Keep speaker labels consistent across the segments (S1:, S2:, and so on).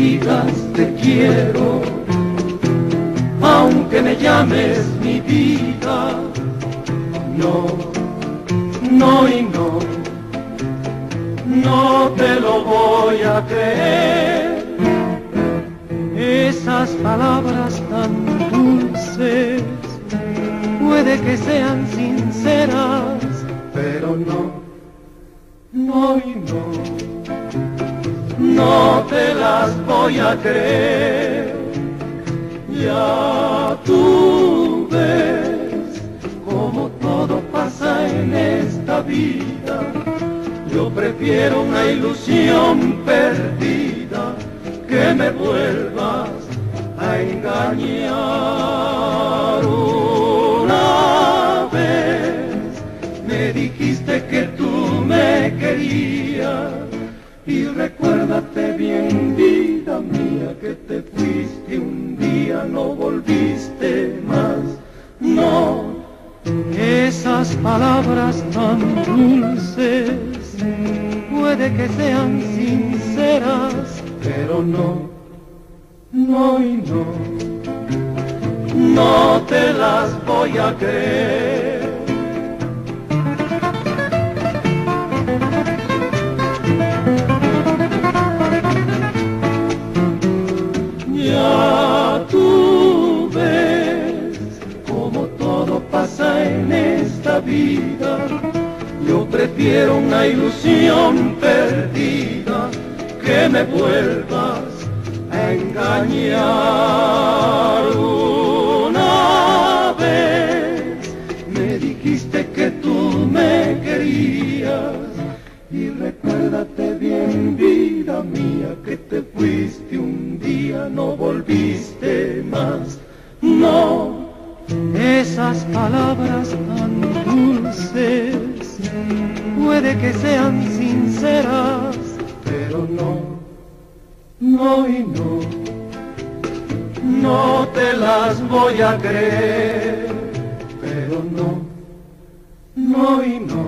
S1: digas te quiero, aunque me llames mi vida. No, no y no, no te lo voy a creer. Esas palabras tan dulces puede que sean sinceras, pero no, no y no, no te las voy a creer. Ya tú ves como todo pasa en esta vida. Yo prefiero una ilusión perdida que me vuelvas a engañar. Una vez me dijiste que tú me querías y recuérdate bien, vida mía, que te fuiste un día, no volviste más. No, esas palabras tan dulces puede que sean sinceras, pero no, no y no, no te las voy a creer. Ya tú ves como todo pasa en esta vida. Yo prefiero una ilusión perdida que me vuelvas a engañar. Una vez me dijiste que tú me querías y recuérdate bien, vida mía, que te fuiste un día, no volviste más. No, esas palabras tan dulces puede que sean sinceras, pero no, no y no, no te las voy a creer. Pero no, no y no,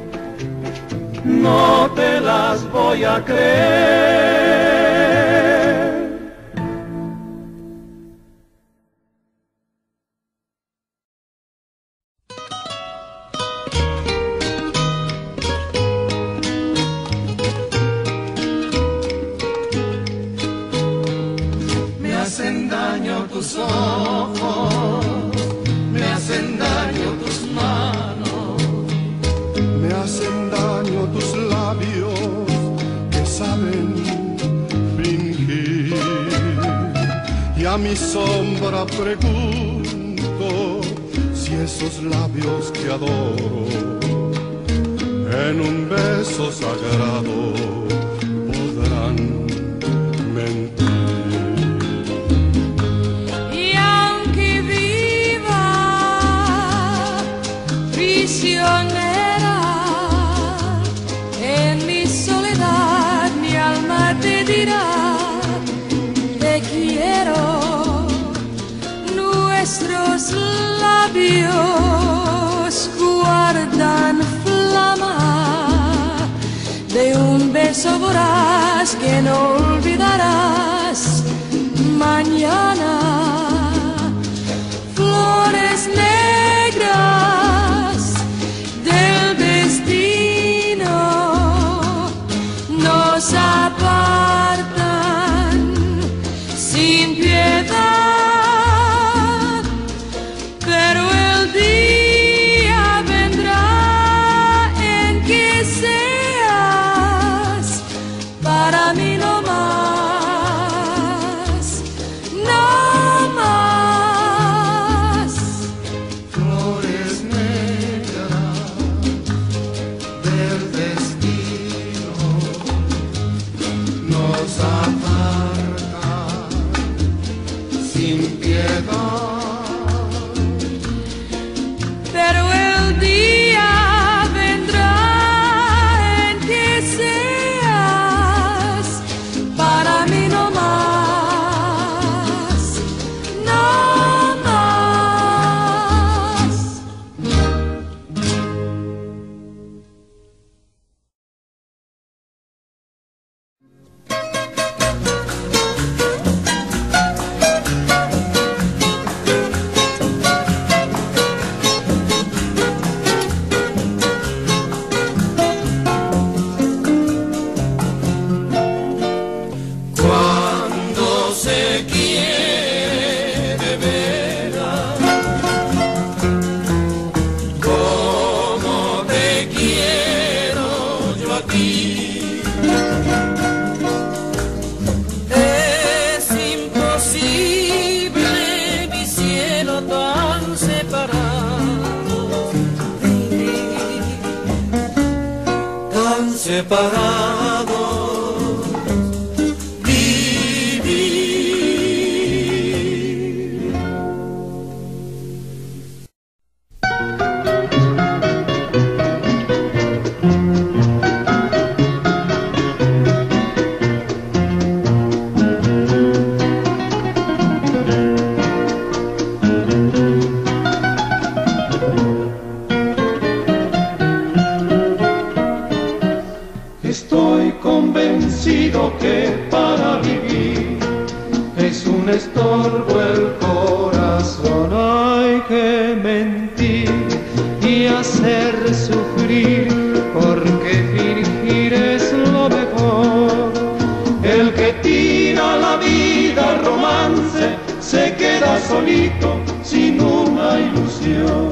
S1: no te las voy a creer.
S2: Me hacen daño tus ojos, me hacen daño tus manos,
S3: me hacen daño tus labios que saben fingir. Y a mi sombra pregunto si esos labios que adoro en un beso sagrado podrán mentir.
S4: Y aunque viva prisionera en mi soledad, mi alma te dirá te quiero. Nuestros labios guardan flama de un beso voraz que no olvidarás mañana. Flores negras del destino nos apartan sin piedad, pero el día vendrá en que seas para mí no más. No.
S2: separados vivir.
S1: Estoy convencido que para vivir es un estorbo el corazón. Hay que mentir y hacer sufrir, porque fingir es lo mejor. El que tira la vida al romance se queda solito sin una ilusión.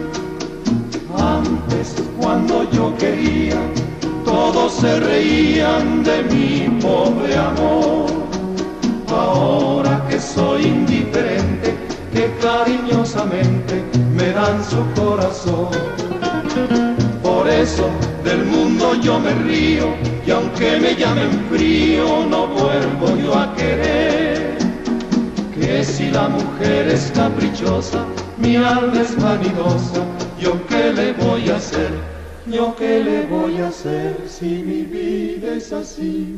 S1: Antes, cuando yo quería, todos se reían de mi pobre amor. Ahora que soy indiferente, que cariñosamente me dan su corazón. Por eso del mundo yo me río, y aunque me llamen frío, no vuelvo yo a querer. Que si la mujer es caprichosa, mi alma es vanidosa, ¿yo qué le voy a hacer? ¿Yo qué le voy a hacer si mi vida es así?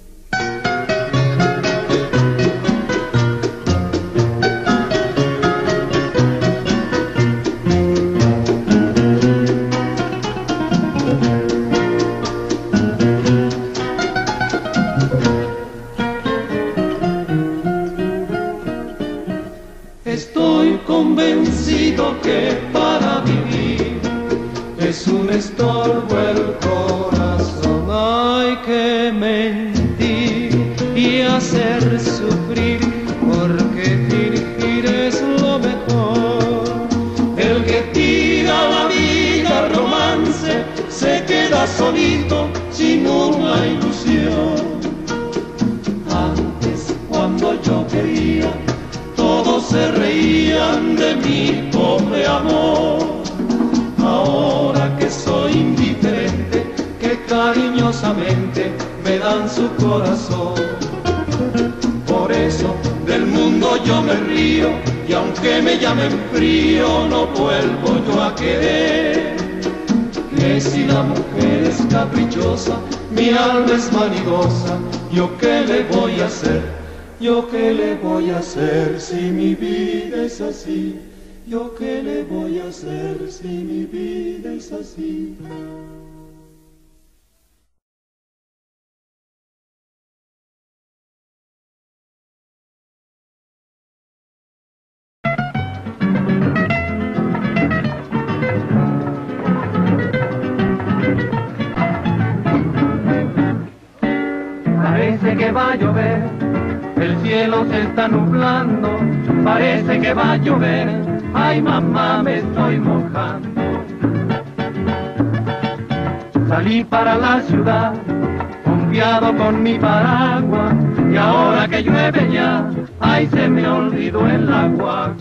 S1: Estoy convencido que para vivir es un estorbo el corazón. Hay que mentir y hacer sufrir, porque fingir es lo mejor. El que tira la vida al romance se queda solito sin una ilusión. Antes, cuando yo quería, todos se reían de mi pobre amor. Ahora que soy indiferente, que cariñosamente me dan su corazón. Por eso del mundo yo me río, y aunque me llamen frío, no vuelvo yo a querer. Que si la mujer es caprichosa, mi alma es vanidosa, ¿yo qué le voy a hacer? ¿Yo qué le voy a hacer si mi vida es así? ¿Yo qué le voy a hacer si mi vida es así? Parece que va a llover, el cielo se está nublando, parece que va a llover. Ay, mamá, me estoy mojando. Salí para la ciudad, confiado con mi paraguas, y ahora que llueve ya, ay, se me olvidó el agua.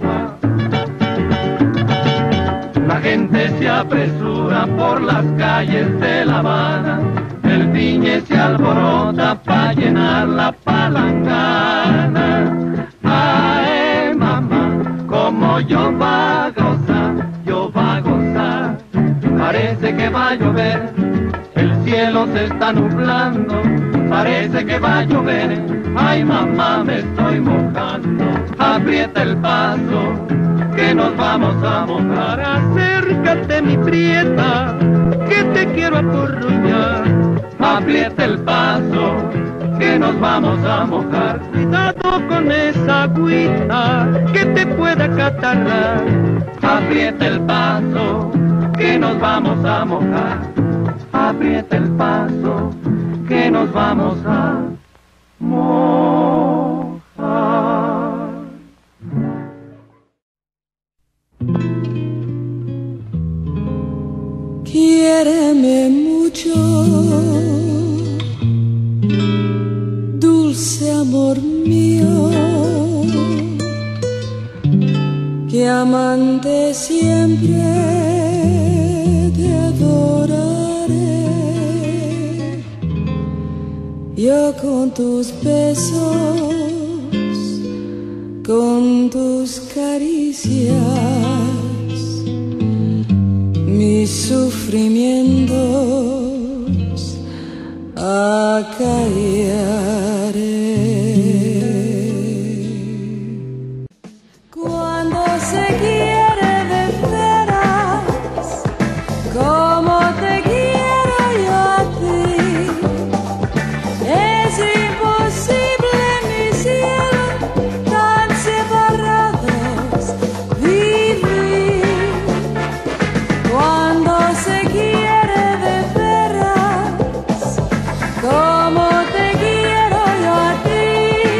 S1: La gente se apresura por las calles de La Habana, el piñe se alborota pa' llenar la palangana. Ay, mamá, como yo va a gozar, yo va a gozar. Parece que va a llover, el cielo se está nublando, parece que va a llover. Ay, mamá, me estoy mojando. Aprieta el paso, que nos vamos a mojar. Acércate, mi prieta, que te quiero apurruñar. Aprieta el paso, que nos vamos a mojar. Cuidado con esa agüita, que te pueda catarrar. Aprieta el paso, que nos vamos a mojar. Aprieta el paso, que nos vamos a mojar.
S4: Quiéreme mucho, dulce amor mío, que amante siempre te adoraré. yo con tus besos, con tus caricias, mis sufrimientos acallaré. Cuando se quiere de veras, como te quiero yo a ti, es imposible, mi cielo, tan separados vivir. Cuando se quiere de veras, como te quiero yo a ti,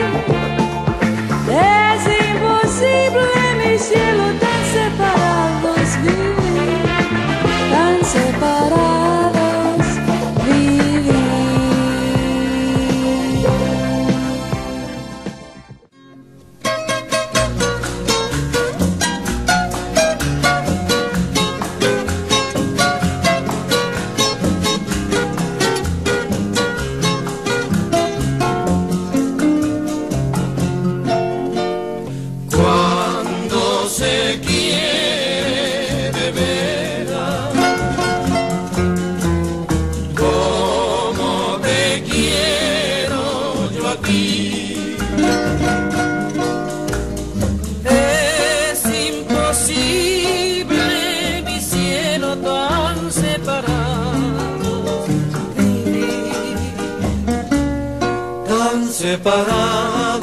S4: es imposible, mi cielo, tan separados vivir, tan separados vivir.
S2: Cuando se quiere de veras, como te quiero yo a ti, es imposible, mi cielo, tan separados vivir, tan separados